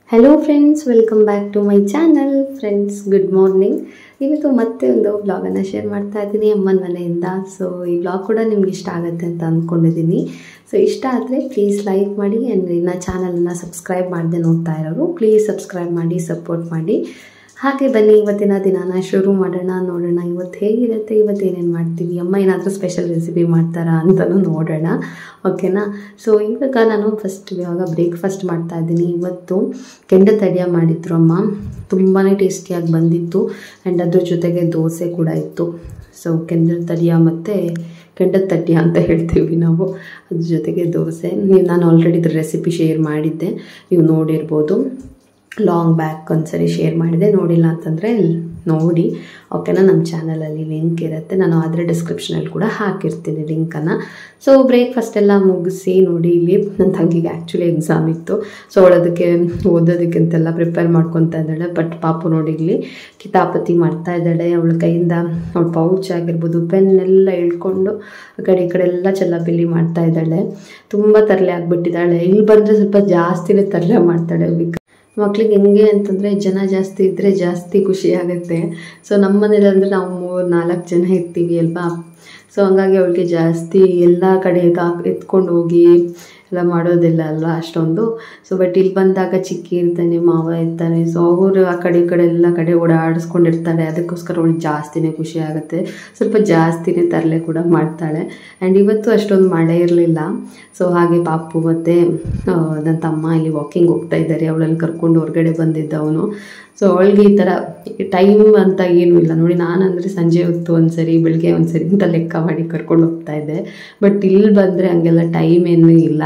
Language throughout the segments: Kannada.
Hello friends, welcome back to my channel. Friends, good morning. ಇವತ್ತು ಮತ್ತೆ ಒಂದು ವ್ಲಾಗನ್ನು ಶೇರ್ ಮಾಡ್ತಾ ಇದ್ದೀನಿ ಅಮ್ಮನ ಮನೆಯಿಂದ. ಸೊ ಈ ವ್ಲಾಗ್ ಕೂಡ ನಿಮ್ಗೆ ಇಷ್ಟ ಆಗುತ್ತೆ ಅಂತ ಅಂದ್ಕೊಂಡಿದ್ದೀನಿ. ಸೊ ಇಷ್ಟ ಆದರೆ ಪ್ಲೀಸ್ ಲೈಕ್ ಮಾಡಿ ಆ್ಯಂಡ್ ಇನ್ನು ಚಾನಲನ್ನು ಸಬ್ಸ್ಕ್ರೈಬ್ ಮಾಡದೆ ನೋಡ್ತಾ ಇರೋರು ಪ್ಲೀಸ್ ಸಬ್ಸ್ಕ್ರೈಬ್ ಮಾಡಿ, ಸಪೋರ್ಟ್ ಮಾಡಿ. ಹಾಗೆ ಬನ್ನಿ ಇವತ್ತಿನ ದಿನಾನ ಶುರು ಮಾಡೋಣ. ನೋಡೋಣ ಇವತ್ತು ಹೇಗಿರುತ್ತೆ, ಇವತ್ತು ಏನೇನು ಮಾಡ್ತೀವಿ, ಅಮ್ಮ ಏನಾದರೂ ಸ್ಪೆಷಲ್ ರೆಸಿಪಿ ಮಾಡ್ತಾರಾ ಅಂತಲೂ ನೋಡೋಣ. ಓಕೆನಾ? ಸೊ ಇವಾಗ ನಾನು ಇವಾಗ ಬ್ರೇಕ್ಫಾಸ್ಟ್ ಮಾಡ್ತಾ ಇದ್ದೀನಿ. ಇವತ್ತು ಕೆಂಡ ತಡಿಯ ಮಾಡಿದ್ರು ಅಮ್ಮ, ತುಂಬಾ ಟೇಸ್ಟಿಯಾಗಿ ಬಂದಿತ್ತು. ಆ್ಯಂಡ್ ಅದ್ರ ಜೊತೆಗೆ ದೋಸೆ ಕೂಡ ಇತ್ತು. ಸೊ ಕೆಂಡ ತಡಿಯ ಮತ್ತು ಕೆಂಡದ ತಡ್ಯ ಅಂತ ಹೇಳ್ತೀವಿ ನಾವು, ಅದ್ರ ಜೊತೆಗೆ ದೋಸೆ. ನಾನು ಆಲ್ರೆಡಿ ಇದ್ರ ರೆಸಿಪಿ ಶೇರ್ ಮಾಡಿದ್ದೆ, ನೀವು ನೋಡಿರ್ಬೋದು. ಲಾಂಗ್ ಬ್ಯಾಕ್ ಒಂದ್ಸರಿ ಶೇರ್ ಮಾಡಿದೆ, ನೋಡಿಲ್ಲ ಅಂತಂದರೆ ನೋಡಿ. ಓಕೆನಾ? ನಮ್ಮ ಚಾನಲಲ್ಲಿ ಲಿಂಕ್ ಇರುತ್ತೆ, ನಾನು ಆದರೆ ಡಿಸ್ಕ್ರಿಪ್ಷನಲ್ಲಿ ಕೂಡ ಹಾಕಿರ್ತೀನಿ ಲಿಂಕನ್ನು. ಸೊ ಬ್ರೇಕ್ಫಾಸ್ಟ್ ಎಲ್ಲ ಮುಗಿಸಿ ನೋಡಿ, ಇಲ್ಲಿ ನನ್ನ ತಂಗಿಗೆ ಆ್ಯಕ್ಚುಲಿ ಎಕ್ಸಾಮ್ ಇತ್ತು. ಸೊ ಅವಳದಕ್ಕೆ ಓದೋದಕ್ಕೆ ಅಂತೆಲ್ಲ ಪ್ರಿಪೇರ್ ಮಾಡ್ಕೊತಾ ಇದ್ದಾಳೆ. ಬಟ್ ಪಾಪು ನೋಡಿ ಇಲ್ಲಿ ಕಿತಾಪತಿ ಮಾಡ್ತಾ ಇದ್ದಾಳೆ. ಅವಳ ಕೈಯಿಂದ ಅವಳ ಪೌಚ್ ಆಗಿರ್ಬೋದು, ಪೆನ್ ಎಲ್ಲ ಇಳ್ಕೊಂಡು ಆ ಕಡೆ ಈ ಕಡೆ ಎಲ್ಲ ಚೆಲ್ಲಾಪಿಲ್ಲಿ ಮಾಡ್ತಾ ಇದ್ದಾಳೆ. ತುಂಬ ತರಲೆ ಆಗಿಬಿಟ್ಟಿದ್ದಾಳೆ. ಇಲ್ಲಿ ಬಂದರೆ ಸ್ವಲ್ಪ ಜಾಸ್ತಿನೇ ತರಲೆ ಮಾಡ್ತಾಳೆ. ಮಕ್ಳಿಗೆ ಹೆಂಗೆ ಅಂತಂದರೆ ಜನ ಜಾಸ್ತಿ ಇದ್ದರೆ ಜಾಸ್ತಿ ಖುಷಿ ಆಗುತ್ತೆ. ಸೊ ನಮ್ಮ ಮನೇಲಿ ಅಂದರೆ ನಾವು 3-4 ಜನ ಇರ್ತೀವಿ ಅಲ್ವಾ. ಸೊ ಹಂಗಾಗಿ ಅವಳಿಗೆ ಜಾಸ್ತಿ ಎಲ್ಲ ಕಡೆ ಎತ್ಕೊಂಡು ಹೋಗಿ ಎಲ್ಲ ಮಾಡೋದಿಲ್ಲ ಅಲ್ವಾ ಅಷ್ಟೊಂದು. ಸೊ ಬಟ್ ಇಲ್ಲಿ ಬಂದಾಗ ಚಿಕ್ಕಿ ಇರ್ತಾನೆ, ಮಾವ ಇರ್ತಾನೆ. ಸೊ ಅವರು ಆ ಕಡೆ ಈ ಕಡೆ ಎಲ್ಲ ಕಡೆ ಓಡಾಡಿಸ್ಕೊಂಡಿರ್ತಾಳೆ. ಅದಕ್ಕೋಸ್ಕರ ಅವಳಿಗೆ ಜಾಸ್ತಿನೇ ಖುಷಿ ಆಗುತ್ತೆ. ಸ್ವಲ್ಪ ಜಾಸ್ತಿನೇ ತರಲೆ ಕೂಡ ಮಾಡ್ತಾಳೆ. ಆ್ಯಂಡ್ ಇವತ್ತು ಅಷ್ಟೊಂದು ಮಳೆ ಇರಲಿಲ್ಲ. ಸೊ ಹಾಗೆ ಪಾಪು ಮತ್ತು ನನ್ನ ತಮ್ಮ ಇಲ್ಲಿ ವಾಕಿಂಗ್ ಹೋಗ್ತಾ ಇದ್ದಾರೆ. ಅವಳಲ್ಲಿ ಕರ್ಕೊಂಡು ಹೊರಗಡೆ ಬಂದಿದ್ದವನು. ಸೊ ಅವಳಿಗೆ ಈ ಥರ ಟೈಮ್ ಅಂತ ಏನೂ ಇಲ್ಲ ನೋಡಿ. ನಾನಂದರೆ ಸಂಜೆ ಹೊತ್ತು ಒಂದ್ಸರಿ, ಬೆಳಗ್ಗೆ ಒಂದ್ಸರಿ ಅಂತ ಲೆಕ್ಕ ಮಾಡಿ ಕರ್ಕೊಂಡು ಹೋಗ್ತಾ ಇದ್ದೆ. ಬಟ್ ಇಲ್ಲಿ ಬಂದರೆ ಹಂಗೆಲ್ಲ ಟೈಮ್ ಏನೂ ಇಲ್ಲ.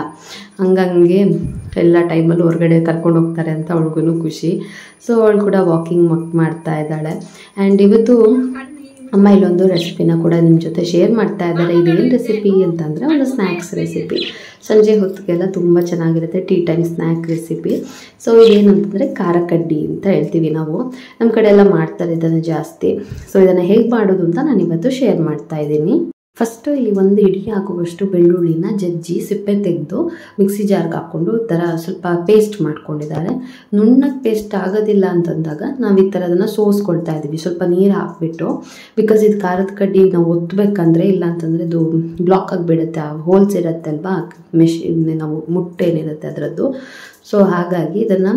ಹಂಗಂಗೆ ಎಲ್ಲ ಟೈಮಲ್ಲೂ ಹೊರಗಡೆ ಕರ್ಕೊಂಡು ಹೋಗ್ತಾರೆ ಅಂತ ಅವಳಿಗೂ ಖುಷಿ. ಸೊ ಅವಳು ಕೂಡ ವಾಕಿಂಗ್ ಮಾಡ್ತಾ ಇದ್ದಾಳೆ. ಆ್ಯಂಡ್ ಇವತ್ತು ಅಮ್ಮ ಇಲ್ಲೊಂದು ರೆಸಿಪಿನ ಕೂಡ ನಿಮ್ಮ ಜೊತೆ ಶೇರ್ ಮಾಡ್ತಾ ಇದ್ದಾರೆ. ಇದೇನು ರೆಸಿಪಿ ಅಂತಂದರೆ ಒಂದು ಸ್ನ್ಯಾಕ್ಸ್ ರೆಸಿಪಿ. ಸಂಜೆ ಹೊತ್ತಿಗೆಲ್ಲ ತುಂಬ ಚೆನ್ನಾಗಿರುತ್ತೆ, tea time snack recipe. So ಇದೇನಂತಂದರೆ ಖಾರ ಕಡ್ಡಿ ಅಂತ ಹೇಳ್ತೀವಿ ನಾವು. ನಮ್ಮ ಕಡೆ ಎಲ್ಲ ಮಾಡ್ತಾರೆ ಇದನ್ನು ಜಾಸ್ತಿ. ಸೊ ಇದನ್ನು ಹೇಗೆ ಮಾಡೋದು ಅಂತ ನಾನು ಇವತ್ತು ಶೇರ್ ಮಾಡ್ತಾ ಇದ್ದೀನಿ. ಫಸ್ಟು ಇಲ್ಲಿ 1 ಇಡಿ ಆಗುವಷ್ಟು ಬೆಳ್ಳುಳ್ಳಿನ ಜಜ್ಜಿ ಸಿಪ್ಪೆ ತೆಗೆದು ಮಿಕ್ಸಿ ಜಾರ್ಗೆ ಹಾಕ್ಕೊಂಡು ಈ ಥರ ಸ್ವಲ್ಪ ಪೇಸ್ಟ್ ಮಾಡ್ಕೊಂಡಿದ್ದಾರೆ. ನುಣ್ಣಗೆ ಪೇಸ್ಟ್ ಆಗೋದಿಲ್ಲ ಅಂತಂದಾಗ ನಾವು ಈ ಥರ ಅದನ್ನು ಸೋಸ್ಕೊಳ್ತಾ ಇದ್ದೀವಿ, ಸ್ವಲ್ಪ ನೀರು ಹಾಕ್ಬಿಟ್ಟು. ಬಿಕಾಸ್ ಇದು ಖಾರದ ಕಡ್ಡಿ ನಾವು ಒತ್ತಬೇಕಂದ್ರೆ, ಇಲ್ಲ ಅಂತಂದರೆ ಅದು ಬ್ಲಾಕ್ ಆಗಿಬಿಡುತ್ತೆ, ಆ ಹೋಲ್ಸ್ ಇರುತ್ತೆ ಅಲ್ವಾ ನಾವು ಮುಟ್ಟೇನಿರುತ್ತೆ ಅದರದ್ದು. ಸೊ ಹಾಗಾಗಿ ಇದನ್ನು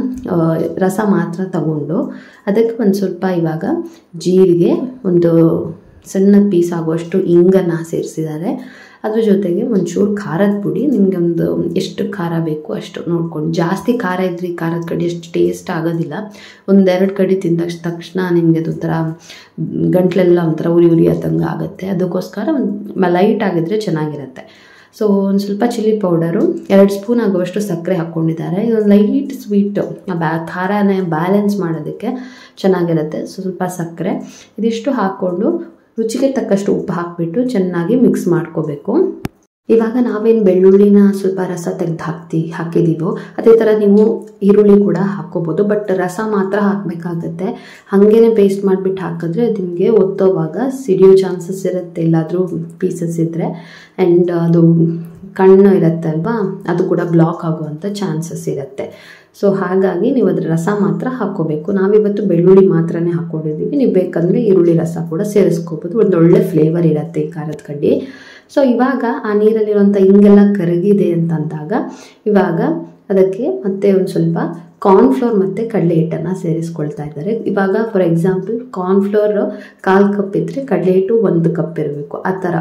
ರಸ ಮಾತ್ರ ತಗೊಂಡು ಅದಕ್ಕೆ ಒಂದು ಸ್ವಲ್ಪ ಇವಾಗ ಜೀರಿಗೆ, ಒಂದು ಸಣ್ಣ ಪೀಸ್ ಆಗುವಷ್ಟು ಇಂಗನ್ನು ಸೇರಿಸಿದ್ದಾರೆ. ಅದ್ರ ಜೊತೆಗೆ ಒಂಚೂರು ಖಾರದ ಪುಡಿ, ನಿಮಗೆ ಒಂದು ಎಷ್ಟು ಖಾರ ಬೇಕು ಅಷ್ಟು ನೋಡ್ಕೊಂಡು. ಜಾಸ್ತಿ ಖಾರ ಇದ್ದರೆ ಖಾರದ ಕಡ್ಡಿ ಅಷ್ಟು ಟೇಸ್ಟ್ ಆಗೋದಿಲ್ಲ. 1-2 ಕಡ್ಡಿ ತಿಂದ ತಕ್ಷಣ ನಿಮಗೆ ಅದೊಂಥರ ಗಂಟ್ಲೆಲ್ಲ ಒಂಥರ ಉರಿ ಆದಂಗೆ ಆಗುತ್ತೆ. ಅದಕ್ಕೋಸ್ಕರ ಲೈಟ್ ಆಗಿದ್ರೆ ಚೆನ್ನಾಗಿರುತ್ತೆ. ಸೊ ಒಂದು ಸ್ವಲ್ಪ ಚಿಲ್ಲಿ ಪೌಡರು, 2 ಸ್ಪೂನ್ ಆಗುವಷ್ಟು ಸಕ್ಕರೆ ಹಾಕ್ಕೊಂಡಿದ್ದಾರೆ. ಇದೊಂದು ಲೈಟ್ ಸ್ವೀಟು, ಖಾರನೇ ಬ್ಯಾಲೆನ್ಸ್ ಮಾಡೋದಕ್ಕೆ ಚೆನ್ನಾಗಿರುತ್ತೆ. ಸೊ ಸ್ವಲ್ಪ ಸಕ್ಕರೆ ಇದಿಷ್ಟು ಹಾಕ್ಕೊಂಡು ರುಚಿಗೆ ತಕ್ಕಷ್ಟು ಉಪ್ಪು ಹಾಕಿಬಿಟ್ಟು ಚೆನ್ನಾಗಿ ಮಿಕ್ಸ್ ಮಾಡ್ಕೋಬೇಕು. ಇವಾಗ ನಾವೇನು ಬೆಳ್ಳುಳ್ಳಿನ ಸ್ವಲ್ಪ ರಸ ತೆಗೆದು ಹಾಕಿದ್ದೀವೋ ಅದೇ ಥರ ನೀವು ಈರುಳ್ಳಿ ಕೂಡ ಹಾಕ್ಕೋಬೋದು. ಬಟ್ ರಸ ಮಾತ್ರ ಹಾಕಬೇಕಾಗತ್ತೆ. ಹಾಗೇ ಪೇಸ್ಟ್ ಮಾಡಿಬಿಟ್ಟು ಹಾಕಿದ್ರೆ ನಿಮಗೆ ಒತ್ತೋವಾಗ ಸಿಡಿಯೋ ಚಾನ್ಸಸ್ ಇರುತ್ತೆ, ಎಲ್ಲಾದರೂ ಪೀಸಸ್ ಇದ್ದರೆ. ಆ್ಯಂಡ್ ಅದು ಕಣ್ಣು ಇರುತ್ತೆ ಅಲ್ವಾ, ಅದು ಕೂಡ ಬ್ಲಾಕ್ ಆಗುವಂಥ ಚಾನ್ಸಸ್ ಇರುತ್ತೆ. ಸೊ ಹಾಗಾಗಿ ನೀವು ಅದರ ರಸ ಮಾತ್ರ ಹಾಕ್ಕೋಬೇಕು. ನಾವಿವತ್ತು ಬೆಳ್ಳುಳ್ಳಿ ಮಾತ್ರನೇ ಹಾಕ್ಕೊಂಡಿದ್ದೀವಿ. ನೀವು ಬೇಕಂದರೆ ಈರುಳ್ಳಿ ರಸ ಕೂಡ ಸೇರಿಸ್ಕೋಬೋದು, ಒಂದು ಒಳ್ಳೆ ಫ್ಲೇವರ್ ಇರುತ್ತೆ ಈ ಖಾರದ ಕಡ್ಡಿ. ಸೊ ಇವಾಗ ಆ ನೀರಲ್ಲಿರುವಂಥ ಹಿಂಗೆಲ್ಲ ಕರಗಿದೆ ಅಂತಂದಾಗ ಇವಾಗ ಅದಕ್ಕೆ ಮತ್ತೆ ಒಂದು ಸ್ವಲ್ಪ ಕಾರ್ನ್ಫ್ಲೋರ್ ಮತ್ತು ಕಡಲೆ ಹಿಟ್ಟನ್ನು ಸೇರಿಸ್ಕೊಳ್ತಾ ಇದ್ದಾರೆ. ಇವಾಗ ಫಾರ್ ಎಕ್ಸಾಂಪಲ್ ಕಾರ್ನ್ಫ್ಲೋರ್ 1/4 ಕಪ್ ಇದ್ದರೆ ಕಡಲೆ ಹಿಟ್ಟು 1 ಕಪ್ ಇರಬೇಕು. ಆ ಥರ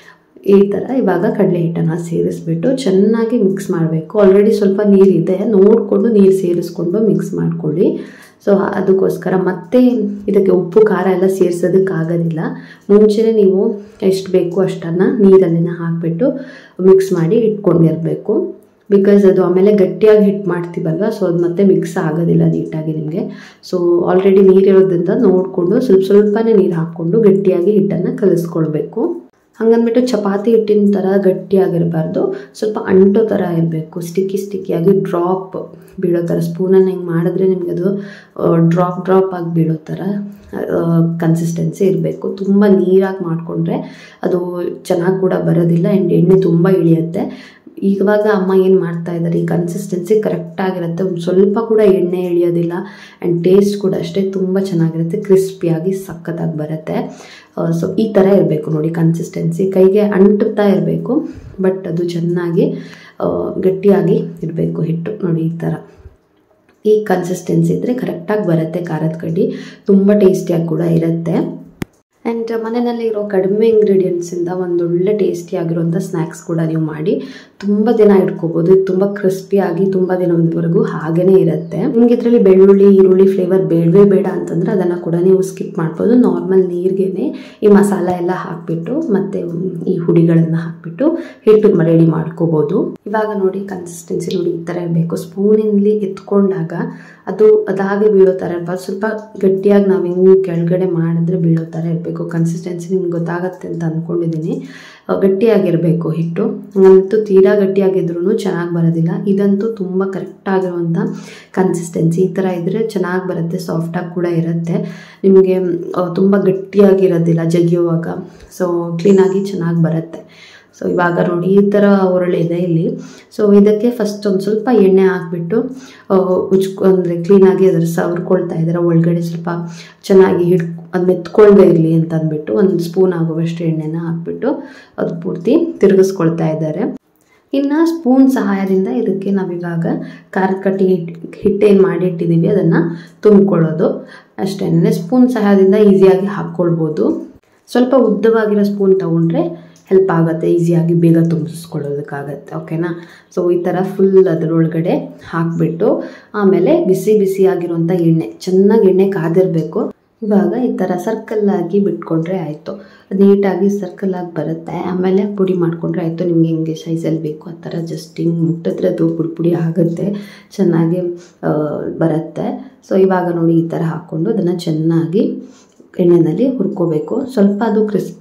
ಈ ಥರ ಇವಾಗ ಕಡಲೆ ಹಿಟ್ಟನ್ನು ಸೇರಿಸ್ಬಿಟ್ಟು ಚೆನ್ನಾಗಿ ಮಿಕ್ಸ್ ಮಾಡಬೇಕು. ಆಲ್ರೆಡಿ ಸ್ವಲ್ಪ ನೀರಿದೆ, ನೋಡಿಕೊಂಡು ನೀರು ಸೇರಿಸ್ಕೊಂಡು ಮಿಕ್ಸ್ ಮಾಡ್ಕೊಳ್ಳಿ. ಸೊ ಅದಕ್ಕೋಸ್ಕರ ಮತ್ತೆ ಇದಕ್ಕೆ ಉಪ್ಪು ಖಾರ ಎಲ್ಲ ಸೇರಿಸೋದಕ್ಕಾಗೋದಿಲ್ಲ. ಮುಂಚೆನೇ ನೀವು ಎಷ್ಟು ಬೇಕು ಅಷ್ಟನ್ನು ನೀರಲ್ಲಿನ ಹಾಕಿಬಿಟ್ಟು ಮಿಕ್ಸ್ ಮಾಡಿ ಇಟ್ಕೊಂಡಿರಬೇಕು. ಬಿಕಾಸ್ ಅದು ಆಮೇಲೆ ಗಟ್ಟಿಯಾಗಿ ಹಿಟ್ಟು ಮಾಡ್ತೀವಲ್ವ, ಸೊ ಅದು ಮತ್ತೆ ಮಿಕ್ಸ್ ಆಗೋದಿಲ್ಲ ನೀಟಾಗಿ ನಿಮಗೆ. ಸೊ ಆಲ್ರೆಡಿ ನೀರಿರೋದ್ರಿಂದ ನೋಡಿಕೊಂಡು ಸ್ವಲ್ಪನೇ ನೀರು ಹಾಕ್ಕೊಂಡು ಗಟ್ಟಿಯಾಗಿ ಹಿಟ್ಟನ್ನು ಕಲಿಸ್ಕೊಳ್ಬೇಕು. ಹಂಗಂದ್ಬಿಟ್ಟು ಚಪಾತಿ ಹಿಟ್ಟಿನ ಥರ ಗಟ್ಟಿಯಾಗಿರಬಾರ್ದು, ಸ್ವಲ್ಪ ಅಂಟೋ ಥರ ಇರಬೇಕು, ಸ್ಟಿಕ್ಕಿಯಾಗಿ ಡ್ರಾಪ್ ಬೀಳೋ ಥರ. ಸ್ಪೂನನ್ನು ಹಿಂಗೆ ಮಾಡಿದ್ರೆ ನಿಮಗೆ ಅದು ಡ್ರಾಪ್ ಆಗಿ ಬೀಳೋ ಥರ ಕನ್ಸಿಸ್ಟೆನ್ಸಿ ಇರಬೇಕು. ತುಂಬ ನೀರಾಗಿ ಮಾಡಿಕೊಂಡ್ರೆ ಅದು ಚೆನ್ನಾಗಿ ಕೂಡ ಬರೋದಿಲ್ಲ ಆ್ಯಂಡ್ ಎಣ್ಣೆ ತುಂಬ ಇಳಿಯುತ್ತೆ. ಇವಾಗ ಅಮ್ಮ ಏನು ಮಾಡ್ತಾ ಇದ್ದಾರೆ, ಈ ಕನ್ಸಿಸ್ಟೆನ್ಸಿ ಕರೆಕ್ಟಾಗಿರುತ್ತೆ, ಒಂದು ಸ್ವಲ್ಪ ಕೂಡ ಎಣ್ಣೆ ಇಳಿಯೋದಿಲ್ಲ ಆ್ಯಂಡ್ ಟೇಸ್ಟ್ ಕೂಡ ಅಷ್ಟೇ ತುಂಬ ಚೆನ್ನಾಗಿರುತ್ತೆ, ಕ್ರಿಸ್ಪಿಯಾಗಿ ಸಖತ್ತಾಗಿ ಬರುತ್ತೆ. ಸೊ ಈ ಥರ ಇರಬೇಕು ನೋಡಿ ಕನ್ಸಿಸ್ಟೆನ್ಸಿ, ಕೈಗೆ ಅಂಟುತ್ತಾ ಇರಬೇಕು ಬಟ್ ಅದು ಚೆನ್ನಾಗಿ ಗಟ್ಟಿಯಾಗಿ ಇರಬೇಕು ಹಿಟ್ಟು ನೋಡಿ. ಈ ಥರ ಈ ಕನ್ಸಿಸ್ಟೆನ್ಸಿ ಇದ್ದರೆ ಕರೆಕ್ಟಾಗಿ ಬರುತ್ತೆ ಖಾರದ ಕಡ್ಡಿ, ತುಂಬ ಟೇಸ್ಟಿಯಾಗಿ ಕೂಡ ಇರುತ್ತೆ. ಆ್ಯಂಡ್ ಮನೆಯಲ್ಲಿ ಇರೋ ಕಡಿಮೆ ಇಂಗ್ರೀಡಿಯೆಂಟ್ಸಿಂದ ಒಂದೊಳ್ಳೆ ಟೇಸ್ಟಿಯಾಗಿರೋಂಥ ಸ್ನ್ಯಾಕ್ಸ್ ಕೂಡ ನೀವು ಮಾಡಿ ತುಂಬ ದಿನ ಇಟ್ಕೋಬೋದು. ಇದು ತುಂಬ ಕ್ರಿಸ್ಪಿಯಾಗಿ ತುಂಬ ದಿನದವರೆಗೂ ಹಾಗೇ ಇರುತ್ತೆ. ನಿಮಗೆ ಇದರಲ್ಲಿ ಬೆಳ್ಳುಳ್ಳಿ ಈರುಳ್ಳಿ ಫ್ಲೇವರ್ ಬೇಡವೇ ಬೇಡ ಅಂತಂದರೆ ಅದನ್ನು ಕೂಡ ನೀವು ಸ್ಕಿಪ್ ಮಾಡ್ಬೋದು. ನಾರ್ಮಲ್ ನೀರಿಗೇ ಈ ಮಸಾಲ ಎಲ್ಲ ಹಾಕಿಬಿಟ್ಟು ಮತ್ತು ಈ ಹುಡಿಗಳನ್ನು ಹಾಕಿಬಿಟ್ಟು ಹಿಟ್ಟು ರೆಡಿ ಮಾಡ್ಕೋಬೋದು. ಇವಾಗ ನೋಡಿ ಕನ್ಸಿಸ್ಟೆನ್ಸಿ ನೋಡಿ ಈ ಥರ ಇರಬೇಕು. ಸ್ಪೂನಿನಲ್ಲಿ ಎತ್ಕೊಂಡಾಗ ಅದಾಗೆ ಬೀಳೋ ಥರ ಇರಬಾರ್ದು, ಸ್ವಲ್ಪ ಗಟ್ಟಿಯಾಗಿ ನಾವು ಹಿಂಗೆ ಕೆಳಗಡೆ ಮಾಡಿದ್ರೆ ಬೀಳೋ ಥರ ಇರಬೇಕು. ಕನ್ಸಿಸ್ಟೆನ್ಸಿ ನಿಮ್ಗೆ ಗೊತ್ತಾಗುತ್ತೆ ಅಂತ ಅಂದ್ಕೊಂಡಿದ್ದೀನಿ. ಗಟ್ಟಿಯಾಗಿರಬೇಕು ಹಿಟ್ಟು, ಹಂಗಂತೂ ತೀರಾ ಗಟ್ಟಿಯಾಗಿದ್ರೂ ಚೆನ್ನಾಗಿ ಬರೋದಿಲ್ಲ. ಇದಂತೂ ತುಂಬ ಕರೆಕ್ಟಾಗಿರುವಂಥ ಕನ್ಸಿಸ್ಟೆನ್ಸಿ. ಈ ಥರ ಇದ್ದರೆ ಚೆನ್ನಾಗಿ ಬರುತ್ತೆ, ಸಾಫ್ಟಾಗಿ ಕೂಡ ಇರುತ್ತೆ, ನಿಮಗೆ ತುಂಬ ಗಟ್ಟಿಯಾಗಿರೋದಿಲ್ಲ ಜಗಿಯುವಾಗ. ಸೊ ಕ್ಲೀನಾಗಿ ಚೆನ್ನಾಗಿ ಬರುತ್ತೆ. ಸೊ ಇವಾಗ ನೋಡಿ ಈ ಥರ ಒರಳಿದೆ ಇಲ್ಲಿ. ಸೊ ಇದಕ್ಕೆ ಫಸ್ಟ್ ಒಂದು ಸ್ವಲ್ಪ ಎಣ್ಣೆ ಹಾಕ್ಬಿಟ್ಟು ಅಂದರೆ ಕ್ಲೀನಾಗಿ ಅದರ ಸವರ್ಕೊಳ್ತಾ ಇದ್ದಾರೆ. ಒಳಗಡೆ ಸ್ವಲ್ಪ ಚೆನ್ನಾಗಿ ಅದು ಮೆತ್ಕೊಳ್ದೇ ಇರಲಿ ಅಂತ ಅಂದ್ಬಿಟ್ಟು ಒಂದು ಸ್ಪೂನ್ ಆಗುವಷ್ಟು ಎಣ್ಣೆನ ಹಾಕ್ಬಿಟ್ಟು ಅದು ಪೂರ್ತಿ ತಿರುಗಿಸ್ಕೊಳ್ತಾ ಇದ್ದಾರೆ. ಇನ್ನು ಸ್ಪೂನ್ ಸಹಾಯದಿಂದ ಇದಕ್ಕೆ ನಾವಿವಾಗ ಖಾರದ ಕಟ್ಟಿ ಹಿಟ್ಟೇನು ಮಾಡಿಟ್ಟಿದ್ದೀವಿ ಅದನ್ನು ತುಂಬಿಕೊಳ್ಳೋದು ಅಷ್ಟೇ. ಸ್ಪೂನ್ ಸಹಾಯದಿಂದ ಈಸಿಯಾಗಿ ಹಾಕ್ಕೊಳ್ಬೋದು. ಸ್ವಲ್ಪ ಉದ್ದವಾಗಿರೋ ಸ್ಪೂನ್ ತೊಗೊಂಡ್ರೆ ಹೆಲ್ಪ್ ಆಗುತ್ತೆ, ಈಸಿಯಾಗಿ ಬೇಗ ತುಂಬಿಸ್ಕೊಳ್ಳೋದಕ್ಕಾಗತ್ತೆ. ಓಕೆನಾ? ಸೊ ಈ ಥರ ಫುಲ್ ಅದರೊಳಗಡೆ ಹಾಕಿಬಿಟ್ಟು ಆಮೇಲೆ ಬಿಸಿಯಾಗಿರುವಂಥ ಚೆನ್ನಾಗಿ ಎಣ್ಣೆ ಕಾದಿರಬೇಕು. ಇವಾಗ ಈ ಥರ ಸರ್ಕಲ್ಲಾಗಿ ಬಿಟ್ಕೊಂಡ್ರೆ ಆಯಿತು, ನೀಟಾಗಿ ಸರ್ಕಲ್ಲಾಗಿ ಬರುತ್ತೆ. ಆಮೇಲೆ ಪುಡಿ ಮಾಡಿಕೊಂಡ್ರೆ ಆಯಿತು, ನಿಮ್ಗೆ ಹೆಂಗೆ ಸೈಜಲ್ಲಿ ಬೇಕು ಆ ಥರ ಜಸ್ಟ್ ಹಿಂಗೆ ಮುಟ್ಟಿದ್ರೆ ಅದು ಪುಡಿ ಆಗುತ್ತೆ, ಚೆನ್ನಾಗಿ ಬರುತ್ತೆ. ಸೊ ಇವಾಗ ನೋಡಿ ಈ ಥರ ಹಾಕ್ಕೊಂಡು ಅದನ್ನು ಚೆನ್ನಾಗಿ ಎಣ್ಣೆಯಲ್ಲಿ ಹುರ್ಕೋಬೇಕು. ಸ್ವಲ್ಪ ಅದು ಕ್ರಿಸ್ಪಿ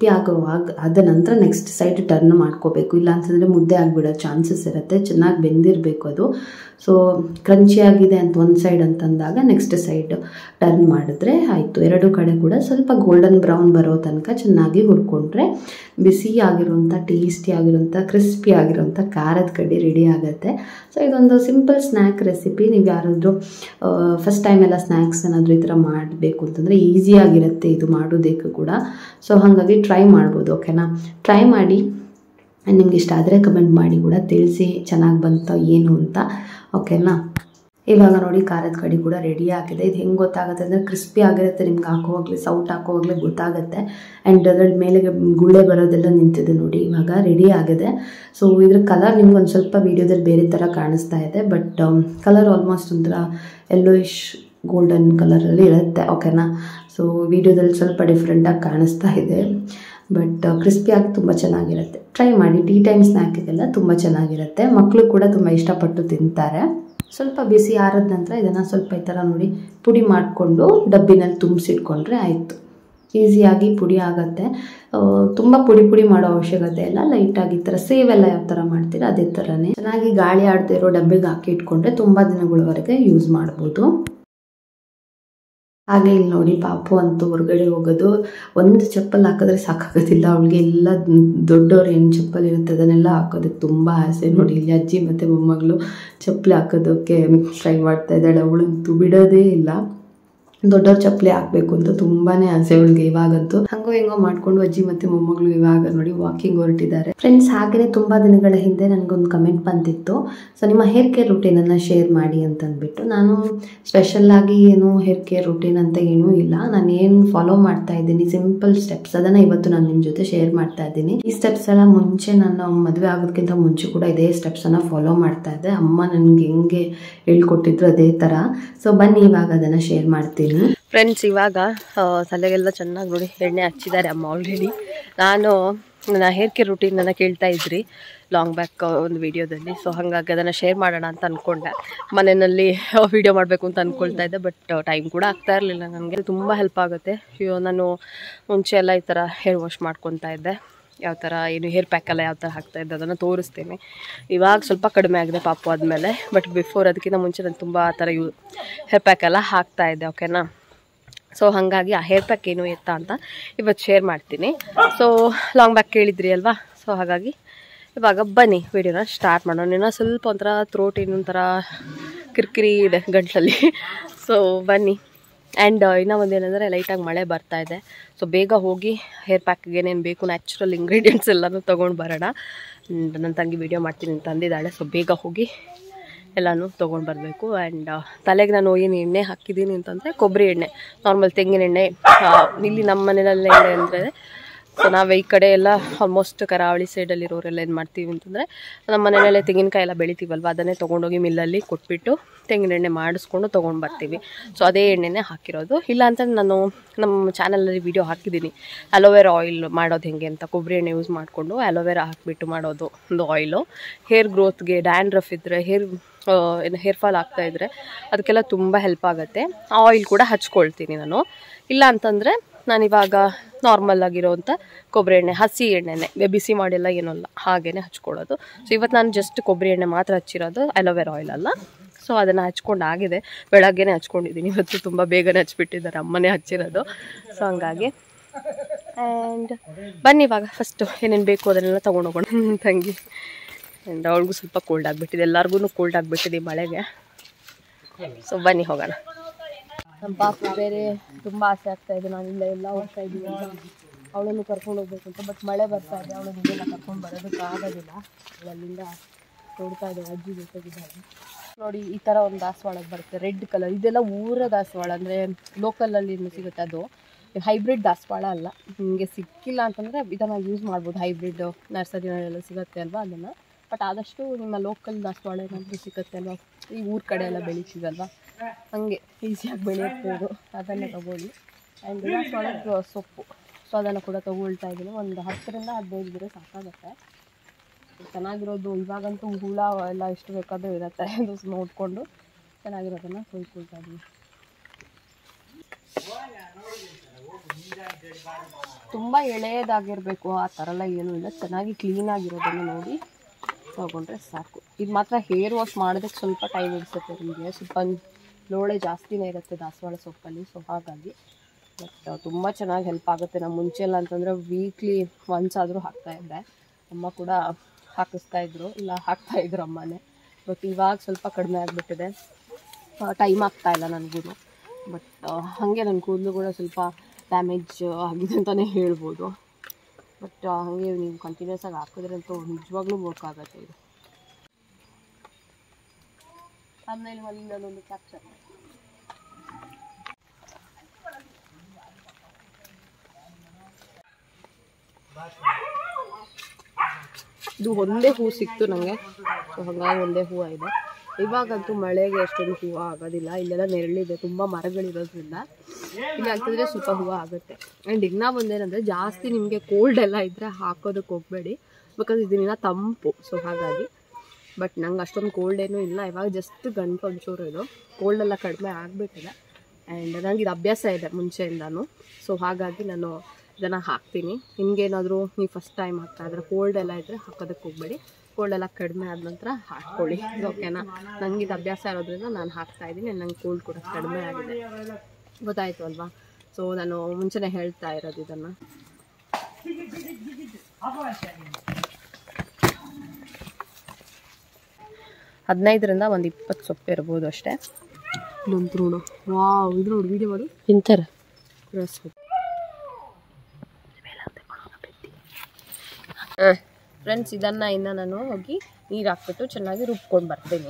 ಆದ ನಂತರ ನೆಕ್ಸ್ಟ್ ಸೈಡ್ ಟರ್ನ್ ಮಾಡ್ಕೋಬೇಕು, ಇಲ್ಲ ಅಂತಂದರೆ ಮುದ್ದೆ ಆಗಿಬಿಡೋ ಚಾನ್ಸಸ್ ಇರುತ್ತೆ. ಚೆನ್ನಾಗಿ ಬೆಂದಿರಬೇಕು ಅದು. ಸೊ ಕ್ರಂಚಿಯಾಗಿದೆ ಅಂತ ಒಂದು ಸೈಡ್ ಅಂತಂದಾಗ ನೆಕ್ಸ್ಟ್ ಸೈಡ್ ಟರ್ನ್ ಮಾಡಿದ್ರೆ ಆಯಿತು. ಎರಡು ಕಡೆ ಕೂಡ ಸ್ವಲ್ಪ ಗೋಲ್ಡನ್ ಬ್ರೌನ್ ಬರೋ ತನಕ ಚೆನ್ನಾಗಿ ಹುರ್ಕೊಂಡ್ರೆ ಬಿಸಿಯಾಗಿರುವಂಥ ಟೇಸ್ಟಿಯಾಗಿರುವಂಥ ಕ್ರಿಸ್ಪಿ ಆಗಿರುವಂಥ ಖಾರದ ಕಡ್ಡಿ ರೆಡಿ ಆಗುತ್ತೆ. ಸೊ ಇದೊಂದು ಸಿಂಪಲ್ ಸ್ನ್ಯಾಕ್ ರೆಸಿಪಿ. ನೀವು ಯಾರಾದರೂ ಫಸ್ಟ್ ಟೈಮ್ ಎಲ್ಲ ಸ್ನ್ಯಾಕ್ಸ್ ಏನಾದರೂ ಈ ಥರ ಮಾಡಬೇಕು ಅಂತಂದರೆ ಈಸಿಯಾಗಿರುತ್ತೆ ಇದು ಮಾಡೋದಕ್ಕೆ ಕೂಡ. ಸೊ ಹಾಗಾಗಿ ಟ್ರೈ ಮಾಡ್ಬೋದು. ಓಕೆನಾ? ಟ್ರೈ ಮಾಡಿ, ನಿಮ್ಗೆ ಇಷ್ಟ ಆದರೆ ಕಮೆಂಟ್ ಮಾಡಿ ಕೂಡ ತಿಳಿಸಿ ಚೆನ್ನಾಗಿ ಬಂತ ಏನು ಅಂತ. ಓಕೆನಾ? ಇವಾಗ ನೋಡಿ ಖಾರದ ಕಡಿ ಕೂಡ ರೆಡಿ ಆಗಿದೆ. ಇದು ಹೆಂಗೆ ಗೊತ್ತಾಗುತ್ತೆ ಅಂದರೆ ಕ್ರಿಸ್ಪಿ ಆಗಿರುತ್ತೆ, ನಿಮ್ಗೆ ಹಾಕೋವಾಗಲೇ ಸೌಟ್ ಹಾಕೋವಾಗಲೇ ಗೊತ್ತಾಗುತ್ತೆ. ಆ್ಯಂಡ್ ಅದ್ರ ಮೇಲೆ ಗುಳ್ಳೆ ಬರೋದೆಲ್ಲ ನಿಂತಿದೆ ನೋಡಿ, ಇವಾಗ ರೆಡಿ ಆಗಿದೆ. ಸೊ ಇದ್ರ ಕಲರ್ ನಿಮ್ಗೆ ಒಂದು ಸ್ವಲ್ಪ ವೀಡಿಯೋದಲ್ಲಿ ಬೇರೆ ಥರ ಕಾಣಿಸ್ತಾ ಇದೆ, ಬಟ್ ಕಲರ್ ಆಲ್ಮೋಸ್ಟ್ ಒಂಥರ ಯೆಲ್ಲೋಯಿಶ್ ಗೋಲ್ಡನ್ ಕಲರಲ್ಲಿ ಇರುತ್ತೆ. ಓಕೆನಾ? ಸೊ ವೀಡಿಯೋದಲ್ಲಿ ಸ್ವಲ್ಪ ಡಿಫ್ರೆಂಟಾಗಿ ಕಾಣಿಸ್ತಾ ಇದೆ, ಬಟ್ ಕ್ರಿಸ್ಪಿಯಾಗಿ ತುಂಬ ಚೆನ್ನಾಗಿರುತ್ತೆ. ಟ್ರೈ ಮಾಡಿ, ಟೀ ಟೈಮ್ ಸ್ನ್ಯಾಕಿಗೆಲ್ಲ ತುಂಬ ಚೆನ್ನಾಗಿರುತ್ತೆ. ಮಕ್ಕಳು ಕೂಡ ತುಂಬ ಇಷ್ಟಪಟ್ಟು ತಿಂತಾರೆ. ಸ್ವಲ್ಪ ಬಿಸಿ ಆರಿದ ನಂತರ ಇದನ್ನು ಸ್ವಲ್ಪ ಈ ಥರ ನೋಡಿ ಪುಡಿ ಮಾಡಿಕೊಂಡು ಡಬ್ಬಿನಲ್ಲಿ ತುಂಬಿಸಿಟ್ಕೊಂಡ್ರೆ ಆಯಿತು. ಈಸಿಯಾಗಿ ಪುಡಿ ಆಗುತ್ತೆ. ತುಂಬ ಪುಡಿ ಮಾಡೋ ಅವಶ್ಯಕತೆ ಇಲ್ಲ. ಲೈಟಾಗಿ ಈ ಥರ ಸೇವೆಲ್ಲ ಯಾವ ಥರ ಮಾಡ್ತೀರಾ ಅದೇ ಥರನೇ ಚೆನ್ನಾಗಿ ಗಾಳಿ ಆಡದೇ ಇರೋ ಡಬ್ಬಿಗೆ ಹಾಕಿ ಇಟ್ಕೊಂಡ್ರೆ ತುಂಬ ದಿನಗಳವರೆಗೆ ಯೂಸ್ ಮಾಡ್ಬೋದು. ಹಾಗೆ ಇಲ್ಲಿ ನೋಡಿ ಪಾಪು ಅಂತೂ ಹೊರಗಡೆ ಹೋಗೋದು, ಒಂದು ಚಪ್ಪಲ್ ಹಾಕಿದ್ರೆ ಸಾಕಾಗೋದಿಲ್ಲ ಅವಳಿಗೆ. ಎಲ್ಲ ದೊಡ್ಡವ್ರು ಏನು ಚಪ್ಪಲ್ ಇರುತ್ತೆ ಅದನ್ನೆಲ್ಲ ಹಾಕೋದಕ್ಕೆ ತುಂಬ ಆಸೆ. ನೋಡಿ ಇಲ್ಲಿ ಅಜ್ಜಿ ಮತ್ತು ಮೊಮ್ಮಗಳು ಚಪ್ಪಲಿ ಹಾಕೋದಕ್ಕೆ ಟ್ರೈ ಮಾಡ್ತಾ ಇದ್ದಾಳೆ. ಅವಳಂತೂ ಬಿಡೋದೇ ಇಲ್ಲ, ದೊಡ್ಡವ್ರ ಚಪ್ಪಲಿ ಹಾಕಬೇಕು ಅಂತ ತುಂಬಾ ಆಸೆ ಅವಳಿಗೆ. ಇವಾಗಂತೂ ಹಂಗೋ ಹೆಂಗೋ ಮಾಡ್ಕೊಂಡು ಅಜ್ಜಿ ಮತ್ತು ಮೊಮ್ಮಗಳು ಇವಾಗ ನೋಡಿ ವಾಕಿಂಗ್ ಹೊರಟಿದ್ದಾರೆ. ಫ್ರೆಂಡ್ಸ್, ಹಾಗೆಯೇ ತುಂಬ ದಿನಗಳ ಹಿಂದೆ ನನಗೊಂದು ಕಮೆಂಟ್ ಬಂದಿತ್ತು, ಸೊ ನಿಮ್ಮ ಹೇರ್ ಕೇರ್ ರುಟೀನನ್ನು ಶೇರ್ ಮಾಡಿ ಅಂತಂದ್ಬಿಟ್ಟು. ನಾನು ಸ್ಪೆಷಲ್ಲಾಗಿ ಏನು ಹೇರ್ ಕೇರ್ ರುಟೀನ್ ಅಂತ ಏನೂ ಇಲ್ಲ, ನಾನು ಏನು ಫಾಲೋ ಮಾಡ್ತಾ ಇದ್ದೀನಿ ಸಿಂಪಲ್ ಸ್ಟೆಪ್ಸ್, ಅದನ್ನು ಇವತ್ತು ನಾನು ನಿಮ್ಮ ಜೊತೆ ಶೇರ್ ಮಾಡ್ತಾ ಇದ್ದೀನಿ. ಈ ಸ್ಟೆಪ್ಸ್ ಎಲ್ಲ ಮುಂಚೆ ನಾನು ಮದುವೆ ಆಗೋದಕ್ಕಿಂತ ಮುಂಚೆ ಕೂಡ ಇದೇ ಸ್ಟೆಪ್ಸನ್ನು ಫಾಲೋ ಮಾಡ್ತಾ ಇದ್ದೆ. ಅಮ್ಮ ನನಗೆ ಹೆಂಗೆ ಹೇಳ್ಕೊಟ್ಟಿದ್ರು ಅದೇ ಥರ. ಸೊ ಬನ್ನಿ ಇವಾಗ ಅದನ್ನು ಶೇರ್ ಮಾಡ್ತೀನಿ. ಫ್ರೆಂಡ್ಸ್, ಇವಾಗ ತಲೆಗೆಲ್ಲ ಚೆನ್ನಾಗಿ ನೋಡಿ ಎಣ್ಣೆ ಹಚ್ಚಿದ್ದಾರೆ ಅಮ್ಮ ಆಲ್ರೆಡಿ. ನಾನು ನನ್ನ ಹೇರ್ ಕೇರ್ ರುಟೀನನ್ನು ಕೇಳ್ತಾ ಇದ್ರಿ ಲಾಂಗ್ ಬ್ಯಾಕ್ ಒಂದು ವಿಡಿಯೋದಲ್ಲಿ. ಸೊ ಹಾಗಾಗಿ ಅದನ್ನು ಶೇರ್ ಮಾಡೋಣ ಅಂತ ಅಂದ್ಕೊಂಡೆ. ಮನೆಯಲ್ಲಿ ವಿಡಿಯೋ ಮಾಡಬೇಕು ಅಂತ ಅಂದ್ಕೊಳ್ತಾ ಇದ್ದೆ, ಬಟ್ ಟೈಮ್ ಕೂಡ ಆಗ್ತಾ ಇರಲಿಲ್ಲ ನನಗೆ. ತುಂಬ ಹೆಲ್ಪ್ ಆಗುತ್ತೆ. ನಾನು ಮುಂಚೆ ಎಲ್ಲ ಈ ಥರ ಹೇರ್ ವಾಶ್ ಮಾಡ್ಕೊತಾ ಇದ್ದೆ. ಯಾವ ಥರ ಏನು ಹೇರ್ ಪ್ಯಾಕ್ ಎಲ್ಲ ಯಾವ ಥರ ಹಾಕ್ತಾಯಿದ್ದೆ ಅದನ್ನು ತೋರಿಸ್ತೇನೆ. ಇವಾಗ ಸ್ವಲ್ಪ ಕಡಿಮೆ ಆಗಿದೆ ಪಾಪು ಆದಮೇಲೆ, ಬಟ್ ಬಿಫೋರ್ ಅದಕ್ಕಿಂತ ಮುಂಚೆ ನಾನು ತುಂಬ ಆ ಥರ ಹೇರ್ ಪ್ಯಾಕ್ ಎಲ್ಲ ಹಾಕ್ತಾಯಿದ್ದೆ. ಓಕೆನಾ. ಸೊ ಹಾಗಾಗಿ ಆ ಹೇರ್ ಪ್ಯಾಕ್ ಏನು ಎತ್ತಾ ಅಂತ ಇವತ್ತು ಶೇರ್ ಮಾಡ್ತೀನಿ. ಸೊ ಲಾಂಗ್ ಬ್ಯಾಕ್ ಕೇಳಿದ್ರಿ ಅಲ್ವಾ, ಸೊ ಹಾಗಾಗಿ ಇವಾಗ ಬನ್ನಿ ವಿಡಿಯೋನ ಸ್ಟಾರ್ಟ್ ಮಾಡೋಣ. ಇನ್ನೂ ಸ್ವಲ್ಪ ಒಂಥರ ಥ್ರೋಟ್ ಇನ್ನೊಂಥರ ಕಿರಿಕಿರಿ ಇದೆ ಗಂಟಲಲ್ಲಿ. ಸೊ ಬನ್ನಿ. ಆ್ಯಂಡ್ ಇನ್ನೂ ಒಂದೇನೆಂದರೆ ಲೈಟಾಗಿ ಮಳೆ ಬರ್ತಾ ಇದೆ. ಸೊ ಬೇಗ ಹೋಗಿ ಹೇರ್ ಪ್ಯಾಕ್ಗೆ ಏನೇನು ಬೇಕು ನ್ಯಾಚುರಲ್ ಇಂಗ್ರೀಡಿಯೆಂಟ್ಸ್ ಎಲ್ಲನೂ ತೊಗೊಂಡು ಬರೋಣ. ನನ್ನ ತಂಗಿ ವೀಡಿಯೋ ಮಾಡ್ತೀನಿ ಅಂತ ಅಂದಿದ್ದಾಳೆ. ಸೊ ಬೇಗ ಹೋಗಿ ಎಲ್ಲನೂ ತೊಗೊಂಡು ಬರಬೇಕು. ಆ್ಯಂಡ್ ತಲೆಗೆ ನಾನು ಏನು ಎಣ್ಣೆ ಹಾಕಿದ್ದೀನಿ ಅಂತಂದರೆ ಕೊಬ್ಬರಿ ಎಣ್ಣೆ, ನಾರ್ಮಲ್ ತೆಂಗಿನ ಎಣ್ಣೆ. ಇಲ್ಲಿ ನಮ್ಮ ಮನೆಯಲ್ಲಿ ಎಣ್ಣೆ ಅಂದರೆ, ಸೊ ನಾವು ಈ ಕಡೆ ಎಲ್ಲ ಆಲ್ಮೋಸ್ಟ್ ಕರಾವಳಿ ಸೈಡಲ್ಲಿರೋರೆಲ್ಲ ಏನು ಮಾಡ್ತೀವಿ ಅಂತಂದರೆ, ನಮ್ಮ ಮನೆಯಲ್ಲೇ ತೆಂಗಿನಕಾಯಿ ಎಲ್ಲ ಬೆಳಿತೀವಲ್ವ, ಅದನ್ನೇ ತೊಗೊಂಡೋಗಿ ಮಿಲ್ಲಲ್ಲಿ ಕೊಟ್ಬಿಟ್ಟು ತೆಂಗಿನ ಎಣ್ಣೆ ಮಾಡಿಸ್ಕೊಂಡು ತೊಗೊಂಡು ಬರ್ತೀವಿ. ಸೊ ಅದೇ ಎಣ್ಣೆನೇ ಹಾಕಿರೋದು. ಇಲ್ಲ ಅಂತ ನಾನು ನಮ್ಮ ಚಾನಲಲ್ಲಿ ವೀಡಿಯೋ ಹಾಕಿದ್ದೀನಿ ಅಲೋವೆರಾ ಆಯಿಲ್ ಮಾಡೋದು ಹೆಂಗೆ ಅಂತ. ಕೊಬ್ಬರಿ ಎಣ್ಣೆ ಯೂಸ್ ಮಾಡಿಕೊಂಡು ಅಲೋವೆರಾ ಹಾಕಿಬಿಟ್ಟು ಮಾಡೋದು ಒಂದು ಆಯಿಲು. ಹೇರ್ ಗ್ರೋತ್ಗೆ, ಡ್ಯಾಂಡ್ರಫ್ ಇದ್ದರೆ, ಹೇರ್ ಫಾಲ್ ಆಗ್ತಾಯಿದ್ರೆ ಅದಕ್ಕೆಲ್ಲ ತುಂಬ ಹೆಲ್ಪ್ ಆಗುತ್ತೆ. ಆ ಆಯಿಲ್ ಕೂಡ ಹಚ್ಕೊಳ್ತೀನಿ ನಾನು. ಇಲ್ಲ ಅಂತಂದರೆ ನಾನಿವಾಗ ನಾರ್ಮಲ್ ಆಗಿರೋವಂಥ ಕೊಬ್ಬರಿ ಎಣ್ಣೆ, ಹಸಿ ಎಣ್ಣೆನೇ, ಬಿಸಿ ಮಾಡಿಲ್ಲ ಏನಲ್ಲ, ಹಾಗೇ ಹಚ್ಕೊಳ್ಳೋದು. ಸೊ ಇವತ್ತು ನಾನು ಜಸ್ಟ್ ಕೊಬ್ಬರಿ ಎಣ್ಣೆ ಮಾತ್ರ ಹಚ್ಚಿರೋದು, ಅಲೋವೆರಾ ಆಯಿಲ್ ಅಲ್ಲ. ಸೊ ಅದನ್ನು ಹಚ್ಕೊಂಡು ಆಗಿದೆ, ಬೆಳಗ್ಗೆನೇ ಹಚ್ಕೊಂಡಿದ್ದೀನಿ. ಇವತ್ತು ತುಂಬ ಬೇಗನೆ ಹಚ್ಬಿಟ್ಟಿದ್ದಾರೆ, ಅಮ್ಮನೇ ಹಚ್ಚಿರೋದು. ಸೊ ಹಂಗಾಗಿ ಆ್ಯಂಡ್ ಬನ್ನಿ ಇವಾಗ ಫಸ್ಟು ಏನೇನು ಬೇಕು ಅದನ್ನೆಲ್ಲ ತೊಗೊಂಡೋಗೋಣ. ತಂಗಿ ಆ್ಯಂಡ್ ಅವಳಿಗೂ ಸ್ವಲ್ಪ ಕೋಲ್ಡ್ ಆಗಿಬಿಟ್ಟಿದೆ, ಎಲ್ಲರಿಗೂ ಕೋಲ್ಡ್ ಆಗಿಬಿಟ್ಟಿದೆ ಮಳೆಗೆ. ಸೊ ಬನ್ನಿ ಹೋಗೋಣ. ನಮ್ಮ ಪಾಪು ಬೇರೆ ತುಂಬ ಆಸೆ ಆಗ್ತಾಯಿದೆ, ನಾನು ಎಲ್ಲ ಹೋಗ್ತಾ ಇದ್ದೀನಿ ಅಂತ, ಅವಳನ್ನು ಕರ್ಕೊಂಡು ಹೋಗ್ಬೇಕು ಅಂತ. ಬಟ್ ಮಳೆ ಬರ್ತಾ ಇದೆ, ಅವಳನ್ನು ಇದೆಲ್ಲ ಕರ್ಕೊಂಡು ಬರೋದಕ್ಕೆ ಆಗೋದಿಲ್ಲ. ಅಲ್ಲಿಂದ ನೋಡ್ತಾ ಇದ್ದಾಳೆ ಅಜ್ಜಿ ಜೊತೆಗಿದ್ದಾಳೆ. ನೋಡಿ ಈ ಥರ ಒಂದು ದಾಸವಾಳಕ್ಕೆ ಬರುತ್ತೆ, ರೆಡ್ ಕಲರ್. ಇದೆಲ್ಲ ಊರ ದಾಸವಾಳ, ಅಂದರೆ ಲೋಕಲಲ್ಲಿ ಸಿಗುತ್ತೆ. ಅದು ಹೈಬ್ರಿಡ್ ದಾಸವಾಳ ಅಲ್ಲ. ನಿಮಗೆ ಸಿಕ್ಕಿಲ್ಲ ಅಂತಂದರೆ ಇದನ್ನು ಯೂಸ್ ಮಾಡ್ಬೋದು. ಹೈಬ್ರಿಡ್ ನರ್ಸರಿನಲ್ಲೆಲ್ಲ ಸಿಗುತ್ತೆ ಅಲ್ವಾ, ಅದನ್ನು. ಬಟ್ ಆದಷ್ಟು ನಿಮ್ಮ ಲೋಕಲ್ ದಾಸವಾಳ ಏನಾದರೂ ಸಿಗುತ್ತೆ ಅಲ್ವಾ, ಈ ಊರ ಕಡೆ ಎಲ್ಲ ಬೆಳೀತೀವಲ್ವ, ಹಾಗೆ ಈಸಿಯಾಗಿ ಬೆಳೆಯುತ್ತೇವೆ, ಅದನ್ನೇ ತೊಗೊಳ್ಳಿ. ಆ್ಯಂಡ್ ದಾಸವಾಳದ ಸೊಪ್ಪು, ಸೊ ಅದನ್ನು ಕೂಡ ತೊಗೊಳ್ತಾ ಇದ್ದೀನಿ. ಒಂದು 10ರಿಂದ 15 ಗಿಡ ಸಾಕಾಗುತ್ತೆ. ಚೆನ್ನಾಗಿರೋದು ಇವಾಗಂತೂ ಹುಳ ಎಲ್ಲ ಎಷ್ಟು ಬೇಕಾದರೂ ಇರುತ್ತೆ, ಅದು ನೋಡಿಕೊಂಡು ಚೆನ್ನಾಗಿರೋದನ್ನು ಕೊಯ್ಕೊಳ್ತಾ ಇದ್ದೀನಿ. ತುಂಬ ಎಳೆಯದಾಗಿರಬೇಕು ಆ ಥರ ಎಲ್ಲ ಏನೂ ಇಲ್ಲ, ಚೆನ್ನಾಗಿ ಕ್ಲೀನಾಗಿರೋದನ್ನು ನೋಡಿ ತೊಗೊಂಡ್ರೆ ಸಾಕು. ಇದು ಮಾತ್ರ ಹೇರ್ ವಾಶ್ ಮಾಡೋದಕ್ಕೆ ಸ್ವಲ್ಪ ಟೈಮ್ ಹಿಡಿಸುತ್ತೆ ನಿಮಗೆ, ಸ್ವಲ್ಪ ಲೋಳೆ ಜಾಸ್ತಿನೇ ಇರುತ್ತೆ ದಾಸವಾಳ ಸೊಪ್ಪಲ್ಲಿ. ಸೊ ಹಾಗಾಗಿ ಬಟ್ ತುಂಬ ಚೆನ್ನಾಗಿ ಹೆಲ್ಪ್ ಆಗುತ್ತೆ. ನಾವು ಮುಂಚೆ ಎಲ್ಲ ಅಂತಂದರೆ ವೀಕ್ಲಿ ಒನ್ಸ್ ಆದರೂ ಹಾಕ್ತಾಯಿದ್ದೆ, ಅಮ್ಮ ಕೂಡ ಹಾಕಿಸ್ತಾಯಿದ್ರು, ಇಲ್ಲ ಹಾಕ್ತಾಯಿದ್ರು ಅಮ್ಮನೇ. ಬಟ್ ಇವಾಗ ಸ್ವಲ್ಪ ಕಡಿಮೆ ಆಗಿಬಿಟ್ಟಿದೆ, ಟೈಮ್ ಆಗ್ತಾಯಿಲ್ಲ ನನಗೂ. ಬಟ್ ಹಾಗೆ ನನ್ನ ಕೂದಲು ಕೂಡ ಸ್ವಲ್ಪ ಡ್ಯಾಮೇಜ್ ಆಗಿದೆ ಅಂತಲೇ ಹೇಳ್ಬೋದು. ಬಟ್ ಹಾಗೆ ನೀವು ಕಂಟಿನ್ಯೂಸ್ ಆಗಿ ಹಾಕಿದ್ರೆ ಅಂತೂ ನಿಜವಾಗ್ಲೂ ವರ್ಕ್ ಆಗುತ್ತೆ ಇದು. ಆಮೇಲೆ ಒಂದು ಕ್ಯಾಪ್ಚರ್ ಇದು ಒಂದೇ ಹೂ ಸಿಕ್ತು ನನಗೆ. ಸೊ ಹಾಗಾಗಿ ಒಂದೇ ಹೂವು ಇದೆ. ಇವಾಗಂತೂ ಮಳೆಗೆ ಅಷ್ಟೊಂದು ಹೂವು ಆಗೋದಿಲ್ಲ, ಇಲ್ಲೆಲ್ಲ ನೆರಳಿದೆ, ತುಂಬ ಮರಗಳಿರೋದ್ರಿಂದ. ಇಲ್ಲ ಅಂತಂದರೆ ಸ್ವಲ್ಪ ಹೂವು ಆಗುತ್ತೆ. ಆ್ಯಂಡ್ ಇನ್ನೂ ಒಂದೇನಂದರೆ, ಜಾಸ್ತಿ ನಿಮಗೆ ಕೋಲ್ಡ್ ಎಲ್ಲ ಇದ್ದರೆ ಹಾಕೋದಕ್ಕೆ ಹೋಗಬೇಡಿ, ಬಿಕಾಸ್ ಇದನ್ನ ತಂಪು. ಸೊ ಹಾಗಾಗಿ ಬಟ್ ನಂಗೆ ಅಷ್ಟೊಂದು ಕೋಲ್ಡ್ ಏನೂ ಇಲ್ಲ, ಇವಾಗ ಜಸ್ಟ್ ಗಂಟು ಒಂಚೂರು ಇದು ಕೋಲ್ಡೆಲ್ಲ ಕಡಿಮೆ ಆಗಿಬಿಟ್ಟಿದೆ. ಆ್ಯಂಡ್ ನನಗೆ ಇದು ಅಭ್ಯಾಸ ಇದೆ ಮುಂಚೆಯಿಂದನೂ. ಸೊ ಹಾಗಾಗಿ ನಾನು ಇದನ್ನು ಹಾಕ್ತೀನಿ. ನಿಮಗೇನಾದರೂ ನೀವು ಫಸ್ಟ್ ಟೈಮ್ ಹಾಕ್ತಾಯಿದ್ರೆ ಕೋಲ್ಡ್ ಎಲ್ಲ ಇದ್ದರೆ ಹಾಕೋದಕ್ಕೆ ಹೋಗಬೇಡಿ, ಕೋಲ್ಡ್ ಎಲ್ಲ ಕಡಿಮೆ ಆದ ನಂತರ ಹಾಕ್ಕೊಳ್ಳಿ. ಓಕೆನಾ. ನನಗೆ ಇದು ಅಭ್ಯಾಸ ಇರೋದ್ರಿಂದ ನಾನು ಹಾಕ್ತಾಯಿದ್ದೀನಿ. ನಂಗೆ ಕೋಲ್ಡ್ ಕೂಡ ಕಡಿಮೆ ಆಗಿದೆ, ಗೊತ್ತಾಯಿತು ಅಲ್ವಾ. ಸೊ ನಾನು ಮುಂಚೆನೇ ಹೇಳ್ತಾ ಇರೋದು ಇದನ್ನು. ಹದಿನೈದರಿಂದ ಒಂದು 20 ಸೊಪ್ಪು ಇರ್ಬೋದು ಅಷ್ಟೇ. ಇಲ್ಲೊಂದು ನೋಡು, ವಾವ್, ಇದು ನೋಡಿ ವೀಡಿಯೋ ಮಾಡಿ ಇಂಥರ ಸೊಪ್ಪು. ಫ್ರೆಂಡ್ಸ್, ಇದನ್ನು ಇನ್ನು ನಾನು ಹೋಗಿ ನೀರು ಹಾಕ್ಬಿಟ್ಟು ಚೆನ್ನಾಗಿ ರುಬ್ಕೊಂಡು ಬರ್ತೀನಿ.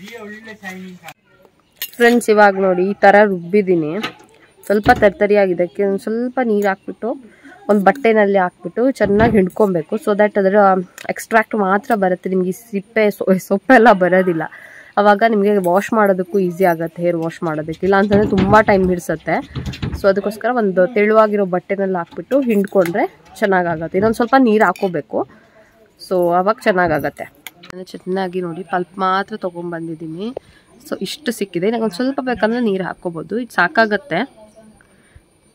ಫ್ರೆಂಡ್ಸ್, ಇವಾಗ ನೋಡಿ ಈ ಥರ ರುಬ್ಬಿದ್ದೀನಿ. ಸ್ವಲ್ಪ ತರಿಯಾಗಿದೆ. ಒಂದು ಸ್ವಲ್ಪ ನೀರು ಹಾಕ್ಬಿಟ್ಟು ಒಂದು ಬಟ್ಟೆನಲ್ಲಿ ಹಾಕ್ಬಿಟ್ಟು ಚೆನ್ನಾಗಿ ಹಿಂಡ್ಕೊಬೇಕು. ಸೊ ದ್ಯಾಟ್ ಅದರ ಎಕ್ಸ್ಟ್ರಾಕ್ಟ್ ಮಾತ್ರ ಬರುತ್ತೆ, ನಿಮಗೆ ಸಿಪ್ಪೆ ಸೊಪ್ಪೆಲ್ಲ ಬರೋದಿಲ್ಲ. ಆವಾಗ ನಿಮಗೆ ವಾಶ್ ಮಾಡೋದಕ್ಕೂ ಈಸಿ ಆಗುತ್ತೆ, ಹೇರ್ ವಾಶ್ ಮಾಡೋದಕ್ಕೆ. ಇಲ್ಲ ಅಂತಂದರೆ ತುಂಬ ಟೈಮ್ ಹಿಡಿಸುತ್ತೆ. ಸೊ ಅದಕ್ಕೋಸ್ಕರ ಒಂದು ತೆಳುವಾಗಿರೋ ಬಟ್ಟೆನಲ್ಲಿ ಹಾಕ್ಬಿಟ್ಟು ಹಿಂಡ್ಕೊಂಡ್ರೆ ಚೆನ್ನಾಗಾಗುತ್ತೆ. ಇನ್ನೊಂದು ಸ್ವಲ್ಪ ನೀರು ಹಾಕೋಬೇಕು, ಸೊ ಆವಾಗ ಚೆನ್ನಾಗಾಗತ್ತೆ. ನಾನು ಚೆನ್ನಾಗಿ ನೋಡಿ ಪಲ್ಪ್ ಮಾತ್ರ ತೊಗೊಂಡ್ಬಂದಿದ್ದೀನಿ. ಸೊ ಇಷ್ಟು ಸಿಕ್ಕಿದೆ. ನನಗೆ ಒಂದು ಸ್ವಲ್ಪ ಬೇಕಂದರೆ ನೀರು ಹಾಕ್ಕೋಬೋದು, ಇದು ಸಾಕಾಗತ್ತೆ.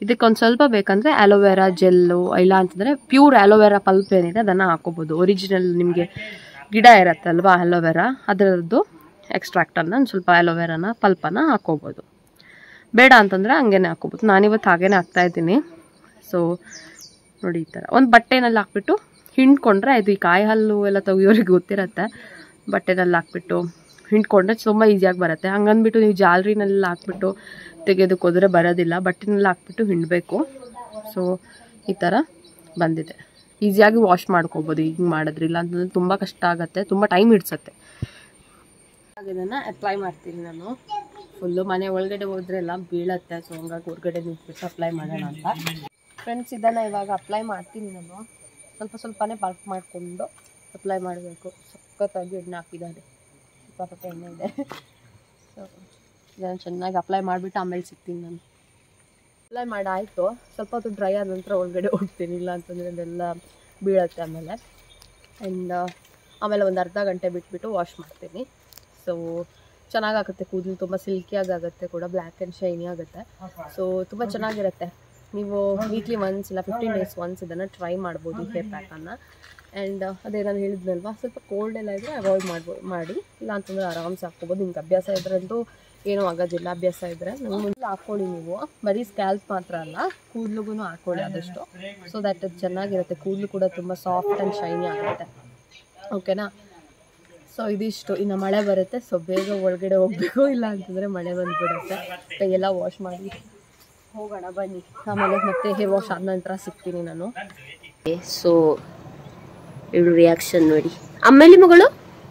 ಇದಕ್ಕೊಂದು ಸ್ವಲ್ಪ ಬೇಕಂದರೆ ಆಲೋವೆರಾ ಜೆಲ್ಲು, ಇಲ್ಲ ಅಂತಂದರೆ ಪ್ಯೂರ್ ಆಲೋವೆರಾ ಪಲ್ಪ್ ಏನಿದೆ ಅದನ್ನು ಹಾಕೋಬೋದು. ಒರಿಜಿನಲ್ ನಿಮಗೆ ಗಿಡ ಇರತ್ತಲ್ವ ಆಲೋವೆರಾ, ಅದರದ್ದು ಎಕ್ಸ್ಟ್ರಾಕ್ಟನ್ನು ಒಂದು ಸ್ವಲ್ಪ ಆಲೋವೆರಾನ ಪಲ್ಪನ್ನು ಹಾಕೋಬೋದು. ಬೇಡ ಅಂತಂದರೆ ಹಂಗೇನೆ ಹಾಕೋಬೋದು. ನಾನಿವತ್ತು ಹಾಗೇನೆ ಹಾಕ್ತಾಯಿದ್ದೀನಿ. ಸೊ ನೋಡಿ ಈ ಥರ ಒಂದು ಬಟ್ಟೆನಲ್ಲಿ ಹಾಕ್ಬಿಟ್ಟು ಹಿಂಡ್ಕೊಂಡ್ರೆ ಇದು ಈ ಕಾಯಿ ಹಾಲು ಎಲ್ಲ ತೆಗಿಯೋರಿಗೆ ಗೊತ್ತಿರುತ್ತೆ. ಬಟ್ಟೆನಲ್ಲಿ ಹಾಕ್ಬಿಟ್ಟು ಹಿಂಡ್ಕೊಂಡ್ರೆ ತುಂಬ ಈಸಿಯಾಗಿ ಬರುತ್ತೆ. ಹಂಗಂದ್ಬಿಟ್ಟು ನೀವು ಜಾಲ್ರಿನಲ್ಲಿ ಹಾಕ್ಬಿಟ್ಟು ತೆಗೆಯೋದಕ್ಕೆ ಹೋದರೆ ಬರೋದಿಲ್ಲ. ಬಟ್ಟೆನಲ್ಲಿ ಹಾಕ್ಬಿಟ್ಟು ಹಿಂಡಬೇಕು. ಸೊ ಈ ಥರ ಬಂದಿದೆ. ಈಸಿಯಾಗಿ ವಾಶ್ ಮಾಡ್ಕೋಬೋದು ಹಿಂಗೆ ಮಾಡಿದ್ರೆ. ಇಲ್ಲ ಅಂತಂದರೆ ತುಂಬ ಕಷ್ಟ ಆಗುತ್ತೆ, ತುಂಬ ಟೈಮ್ ಹಿಡ್ಸತ್ತೆ. ಇದನ್ನು ಅಪ್ಲೈ ಮಾಡ್ತೀನಿ ನಾನು. ಫುಲ್ಲು ಮನೆ ಒಳಗಡೆ ಹೋದ್ರೆ ಎಲ್ಲ ಬೀಳತ್ತೆ. ಸೊ ಹಂಗಾಗಿ ಹೊರಗಡೆ ನಿಂತ್ಬಿಟ್ಟು ಅಪ್ಲೈ ಮಾಡೋಣ ಅಂತ ಫ್ರೆಂಡ್ಸ್. ಇದನ್ನು ಇವಾಗ ಅಪ್ಲೈ ಮಾಡ್ತೀನಿ ನಾನು. ಸ್ವಲ್ಪನೇ ಬಲ್ಕ್ ಮಾಡಿಕೊಂಡು ಅಪ್ಲೈ ಮಾಡಬೇಕು. ಸಖತ್ತಾಗಿ ಎಣ್ಣೆ ಹಾಕಿದ್ದಾರೆ, ಸಿಕ್ಕಾಪಟ್ಟೆ ಎಣ್ಣೆ ಇದೆ. ಸೊ ಇದನ್ನು ಚೆನ್ನಾಗಿ ಅಪ್ಲೈ ಮಾಡಿಬಿಟ್ಟು ಆಮೇಲೆ ಸಿಗ್ತೀನಿ ನಾನು. ಅಪ್ಲೈ ಮಾಡಾಯಿತು. ಸ್ವಲ್ಪ ಹೊತ್ತು ಡ್ರೈ ಆದ ನಂತರ ಒಳಗಡೆ ಹೋಗ್ತೀನಿ. ಇಲ್ಲ ಅಂತಂದರೆ ಅದೆಲ್ಲ ಬೀಳತ್ತೆ ಆಮೇಲೆ. ಆ್ಯಂಡ್ ಆಮೇಲೆ ಒಂದು ಅರ್ಧ ಗಂಟೆ ಬಿಟ್ಬಿಟ್ಟು ವಾಶ್ ಮಾಡ್ತೀನಿ. ಸೊ ಚೆನ್ನಾಗಾಗುತ್ತೆ, ಕೂದಲು ತುಂಬ ಸಿಲ್ಕಿಯಾಗಿ ಆಗುತ್ತೆ ಕೂಡ, ಬ್ಲ್ಯಾಕ್ ಆ್ಯಂಡ್ ಶೈನಿ ಆಗುತ್ತೆ. ಸೊ ತುಂಬ ಚೆನ್ನಾಗಿರುತ್ತೆ. ನೀವು ವೀಕ್ಲಿ ಒನ್ಸ್ ಇಲ್ಲ 15 days ಒನ್ಸ್ ಇದನ್ನು ಟ್ರೈ ಮಾಡ್ಬೋದು ಈ ಹೇರ್ ಪ್ಯಾಕನ್ನು. ಆ್ಯಂಡ್ ಅದೇ ನಾನು ಹೇಳಿದ್ನಲ್ವ, ಸ್ವಲ್ಪ ಕೋಲ್ಡ್ ಎಲ್ಲ ಇದ್ದರೆ ಅವಾಯ್ಡ್ ಮಾಡಿ. ಇಲ್ಲ ಅಂತಂದರೆ ಆರಾಮ್ಸೆ ಹಾಕ್ಕೋಬೋದು. ನಿಮ್ಗೆ ಅಭ್ಯಾಸ ಇದ್ರಂತೂ ಏನೂ ಆಗೋದಿಲ್ಲ. ಅಭ್ಯಾಸ ಇದ್ದರೆ ನಂಗೆ ಮುಂದೆ ಹಾಕ್ಕೊಳ್ಳಿ. ನೀವು ಬರೀ ಸ್ಕ್ಯಾಲ್ಪ್ ಮಾತ್ರ ಅಲ್ಲ, ಕೂದಲಿಗೂ ಹಾಕ್ಕೊಳ್ಳಿ ಆದಷ್ಟು. ಸೊ ದ್ಯಾಟ್ ಅದು ಚೆನ್ನಾಗಿರುತ್ತೆ. ಕೂದಲು ಕೂಡ ತುಂಬ ಸಾಫ್ಟ್ ಆ್ಯಂಡ್ ಶೈನಿ ಆಗುತ್ತೆ. ಓಕೆನಾ? ಸೊ ಇದಿಷ್ಟು. ಇನ್ನು ಮಳೆ ಬರುತ್ತೆ. ಸೊ ಬೇಗ ಒಳಗಡೆ ಹೋಗಬೇಕು, ಇಲ್ಲ ಅಂತಂದರೆ ಮಳೆ ಬಂದುಬಿಡುತ್ತೆ. ಕೈಯೆಲ್ಲ ವಾಶ್ ಮಾಡಿ ಹೋಗೋಣ ಬನ್ನಿ. ಆಮೇಲೆ ಮತ್ತೆ ಹೇರ್ ವಾಶ್ ಆದ ನಂತರ ಸಿಗ್ತೀನಿ ನಾನು. ಸೊ ಇಡು ರಿಯಾಕ್ಷನ್ ನೋಡಿ. ಆಮೇಲೆ ಮಗಳು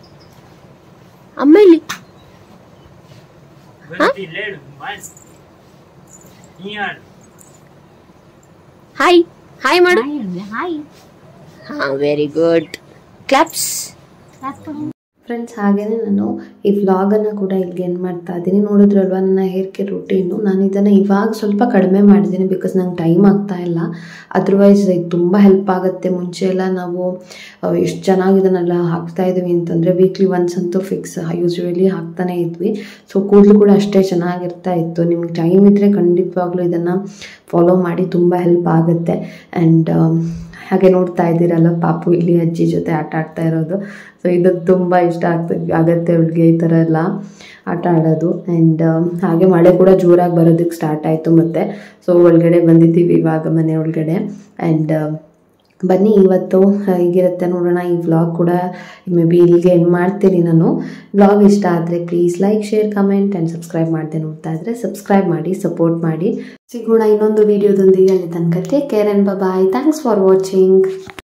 ಆಮೇಲೆ ಹಾಯ್ ಹಾಯ್ ಮಾಡು. ಹಾ, ವೆರಿ ಗುಡ್. ಕ್ಲಾಪ್ಸ್. ಫ್ರೆಂಡ್ಸ್, ಹಾಗೆಯೇ ನಾನು ಈ ವ್ಲಾಗನ್ನು ಕೂಡ ಇಲ್ಲಿಗೆ ಏನು ಮಾಡ್ತಾ ಇದ್ದೀನಿ. ನೋಡಿದ್ರಲ್ವ ನನ್ನ ಹೇರ್ ಕೇರ್ ರೂಟೀನು. ನಾನು ಇದನ್ನು ಇವಾಗ ಸ್ವಲ್ಪ ಕಡಿಮೆ ಮಾಡಿದ್ದೀನಿ, ಬಿಕಾಸ್ ನಂಗೆ ಟೈಮ್ ಆಗ್ತಾ ಇಲ್ಲ. ಅದರ್ವೈಸ್ ಇದು ತುಂಬ ಹೆಲ್ಪ್ ಆಗುತ್ತೆ. ಮುಂಚೆ ಎಲ್ಲ ನಾವು ಎಷ್ಟು ಚೆನ್ನಾಗಿ ಇದನ್ನೆಲ್ಲ ಹಾಕ್ತಾಯಿದ್ವಿ ಅಂತಂದರೆ ವೀಕ್ಲಿ ಒನ್ಸ್ ಅಂತೂ ಫಿಕ್ಸ್ ಯೂಶ್ವಲಿ ಹಾಕ್ತಾನೇ ಇದ್ವಿ. ಸೊ ಕೂದಲು ಕೂಡ ಅಷ್ಟೇ ಚೆನ್ನಾಗಿರ್ತಾ ಇತ್ತು. ನಿಮ್ಗೆ ಟೈಮ್ ಇದ್ದರೆ ಖಂಡಿತವಾಗ್ಲೂ ಇದನ್ನು ಫಾಲೋ ಮಾಡಿ, ತುಂಬ ಹೆಲ್ಪ್ ಆಗುತ್ತೆ. ಆ್ಯಂಡ್ ಹಾಗೆ ನೋಡ್ತಾ ಇದ್ದೀರಲ್ಲ, ಪಾಪು ಇಲ್ಲಿ ಅಜ್ಜಿ ಜೊತೆ ಆಟ ಆಡ್ತಾ ಇರೋದು. ಸೊ ಇದು ತುಂಬ ಇಷ್ಟ ಆಗುತ್ತೆ ಅವಳಿಗೆ ಈ ಥರ ಎಲ್ಲ ಆಟ ಆಡೋದು. ಆ್ಯಂಡ್ ಹಾಗೆ ಮಳೆ ಕೂಡ ಜೋರಾಗಿ ಬರೋದಕ್ಕೆ ಸ್ಟಾರ್ಟ್ ಆಯಿತು ಮತ್ತು. ಸೊ ಒಳಗಡೆ ಬಂದಿದ್ದೀವಿ ಇವಾಗ, ಮನೆ ಒಳಗಡೆ. ಆ್ಯಂಡ್ ಬನ್ನಿ ಇವತ್ತು ಹೀಗಿರುತ್ತೆ ನೋಡೋಣ. ಈ ವ್ಲಾಗ್ ಕೂಡ ಮೇ ಬಿ ಇಲ್ಲಿಗೆ ಎಂಡ್ ಮಾಡ್ತೀನಿ ನಾನು. ವ್ಲಾಗ್ ಇಷ್ಟ ಆದರೆ please like, share, comment and subscribe ಮಾಡದೆ ನೋಡ್ತಾ ಇದ್ದರೆ ಸಬ್ಸ್ಕ್ರೈಬ್ ಮಾಡಿ, ಸಪೋರ್ಟ್ ಮಾಡಿ. ಸಿಗೋಣ ಇನ್ನೊಂದು ವಿಡಿಯೋದೊಂದಿಗೆ. ಅಲ್ಲಿ ತನಕ take care and bye. Thanks for watching.